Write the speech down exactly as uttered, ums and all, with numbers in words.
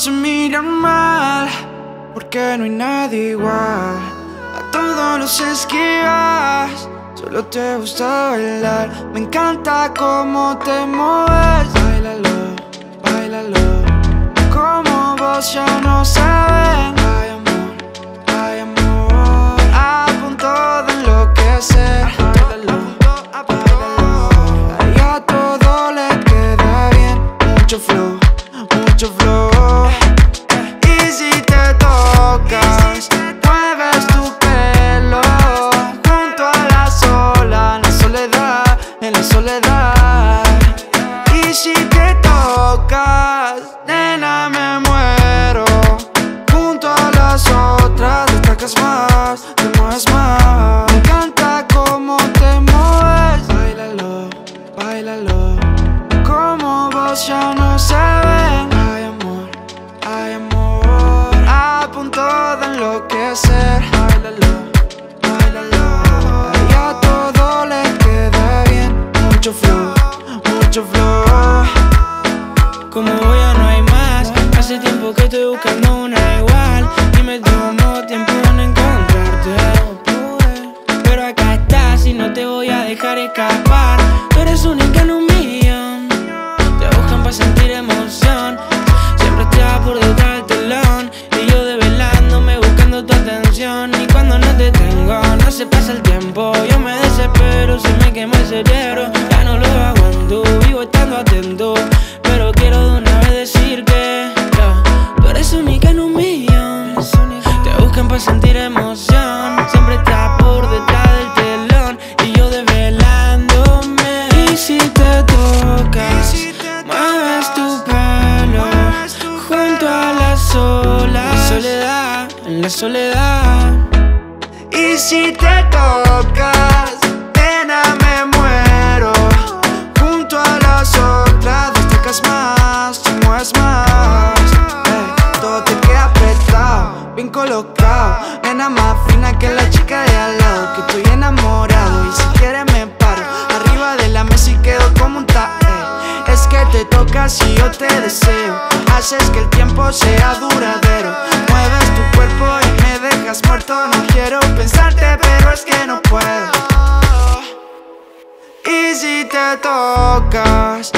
se miran mal, porque no hay nadie igual. A todos los esquivas, solo te gusta bailar. Me encanta cómo te mueves. Báilalo, báilalo, como vos ya no saben. Ay amor, ay amor, a punto de enloquecer. Báilalo, báilalo, ay, a todo le queda bien. Mucho flow, mucho flow. Y si te tocas, mueves tu pelo junto a la sola, en la soledad, en la soledad. Y si te tocas, nena, me muero. Junto a las otras, destacas más, te mueves más. Me encanta cómo te mueves. Báilalo, báilalo, como vos ya no saben. Ay amor, ay amor, a punto de enloquecer. Báilalo, báilalo, ay, a todo le queda bien. Mucho flow, mucho flow. Como voy ya no hay más. Hace tiempo que estoy buscando una igual y me tomó tiempo en encontrarte. Pero acá estás y no te voy a dejar escapar. Tú eres única en un millón. Te buscan para sentir emoción. Siempre estás por detrás del telón y yo desvelándome buscando tu atención. Y cuando no te tengo, no se pasa el tiempo. Yo me desespero, se me quema el cerebro. Ya no lo aguanto, vivo estando atento. Pero quiero de una vez decir que yeah, tú eres única en un millón. Te buscan para sentir emoción. Siempre estás por detrás del telón y yo desvelándome. Y si te tocas, mueves tu pelo junto a la sola, en la soledad, en la soledad. Y si te tocas, nena, me muero. Junto a las otras, destacas más, te mueves más. Ey, todo te queda apretado, bien colocado. Nena más fina que la chica de al lado. Que estoy enamorado y si quieres me paro arriba de la mesa y quedo como un ta. Ey, es que te tocas y yo te deseo. Haces que el tiempo sea duradero. Mueves tu cuerpo y me dejas muerto. No quiero pensarte, pero es que no puedo. Y si te tocas,